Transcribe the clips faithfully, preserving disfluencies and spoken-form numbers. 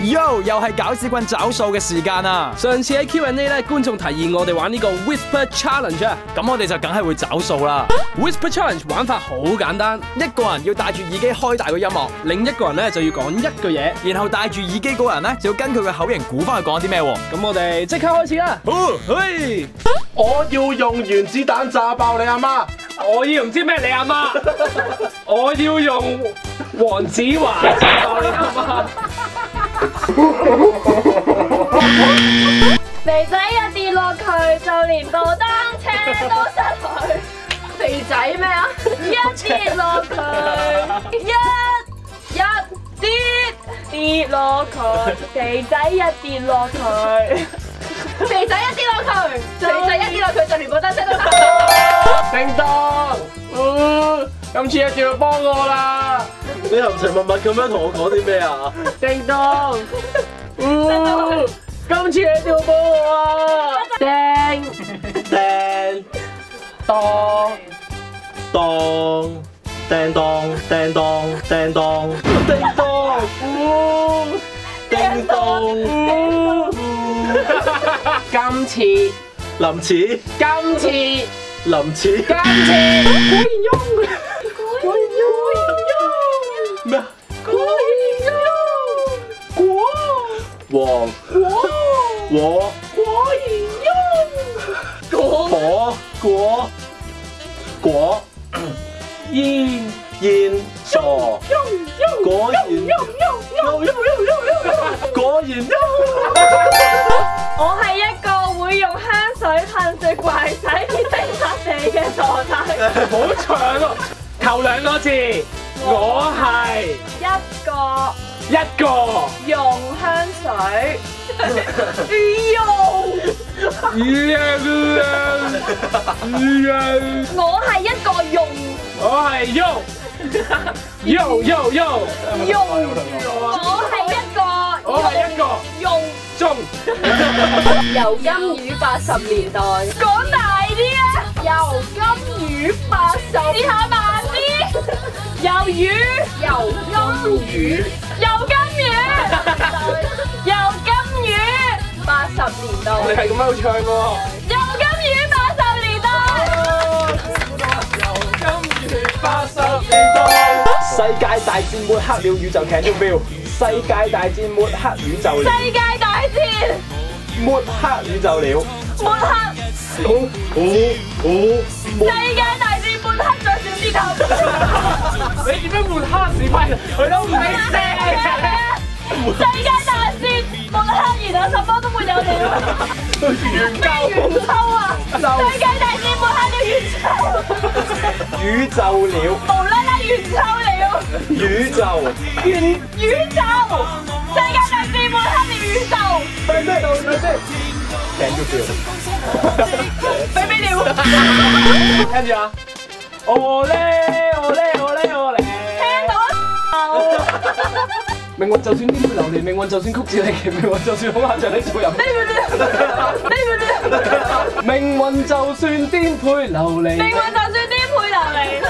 Yo， 又係搞屎棍找數嘅時間啊！ 上次喺 Q and A 咧，觀眾提議我哋玩呢個 Whisper Challenge 啊， 咁我哋就梗係會找數啦。 Whisper Challenge 玩法好簡單， 一個人要戴住耳機開大個音樂， 另一個人咧就要講一句嘢， 然後戴住耳機嗰個人咧就要跟佢嘅口型估翻佢講啲咩喎。 咁我哋即刻開始啦！ 好，嘿， 我要用原子彈炸爆你阿媽！ 我要唔知咩你阿媽，我要用黃子華炸爆你阿媽。 肥仔一跌落去，就連部單車都失去。肥仔咩啊？一跌落去，一一跌跌落去。肥仔一跌落去，肥仔一跌落去，肥仔一跌落去，就連部單車都失去。 叮當，嗯，今次一定要幫我啦！你含情脈脈咁樣同我講啲咩啊？叮當，嗯，今次一定要幫我啊！叮叮當當叮當叮當叮當叮當，嗯，叮當，今次林次，今次。林次，今次果然翁，果然翁，咩啊？果然翁，果黃果和果然翁，果果果煙煙傻，果然果然我係一個會用香水噴雪櫃洗潔精擦地嘅傻仔。 好長啊！頭兩個字，我係一個一個用香水用，我係一個用我係用用用用用，我係一個我係一個用中。 由金魚八十年代，講大啲啊！由金魚八十，試下慢啲。由魚，由金魚，由金魚，由金魚八十年代。 你係咁樣唱喎。 由金魚八十年代。 由金魚八十年代。 世界大戰抹黑了宇宙 Can you feel？ 世界大戰抹黑宇宙了。 世界大戰抹黑宇宙了。 抹黑。 好好好。 世界大戰抹黑咗小啲頭。 你點樣抹黑屎批？佢都唔識世界大戰抹黑，然後什麼都沒有了。 元鳩。 元秋啊！世界大戰抹黑了元秋。 宇宙了。 無啦啦元秋了。 宇宙。 元宇宙。世界大戰抹黑了宇宙。 睇咩度？睇先。Can you feel？ 俾俾了。 跟住啊！我咧我咧我咧我咧。 聽到啊！ 命運就算顛沛流離，命運就算曲折離奇，命運就算好難像你做人。命運就算顛沛流離， 命運就算顛沛流離。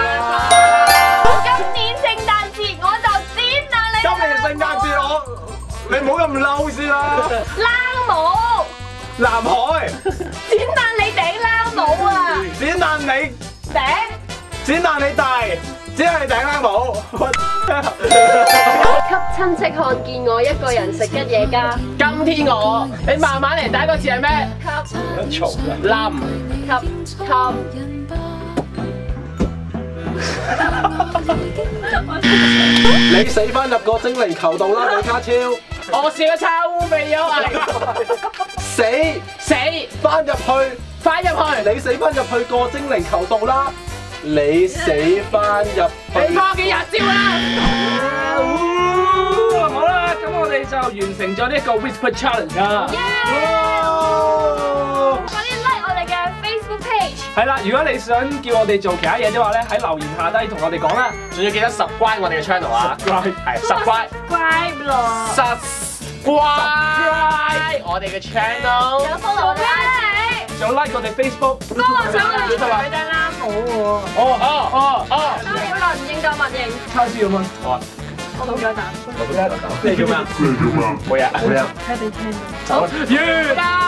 今年聖誕節我就剪爛你。 今年聖誕節我，你唔好咁嬲先啦。 冷帽， 南海， 剪爛你頂冷帽啊！ 剪爛你， 頂。 剪爛你大，只係你頂冷帽。 給親戚看見我一個人食吉野家。 今天我，你慢慢嚟，第一個字係咩？ 給嘈啦。 冧。 給給。 你死翻入個精靈球度啦，李家超。 我笑得差污味有危。 死死翻入去， 翻入去。 你死翻入去個精靈球度啦。你死翻入去。 你翻屋企日照啦。好啦，咁我哋就完成咗呢一個 Whisper Challenge 啦。 快啲 like 我哋嘅 Facebook page。 係啦，如果你想叫我哋做其他嘢嘅話咧，喺留言下低同我哋講啦。仲要記得 subscribe 我哋嘅 channel 啊。係 subscribe。 subscribe 咯。 subscribe 我哋嘅 channel。 有 follow 啦你。 仲 like 我哋 Facebook。 幫我想我哋除佢頂冷帽喎。 哦哦哦哦。 三秒內唔應夠默認。 叉燒咁樣。好啊。 我唔夠膽。 你叫咩啊？冇嘢，冇嘢。 睇下你聽到。 走啦，完啦。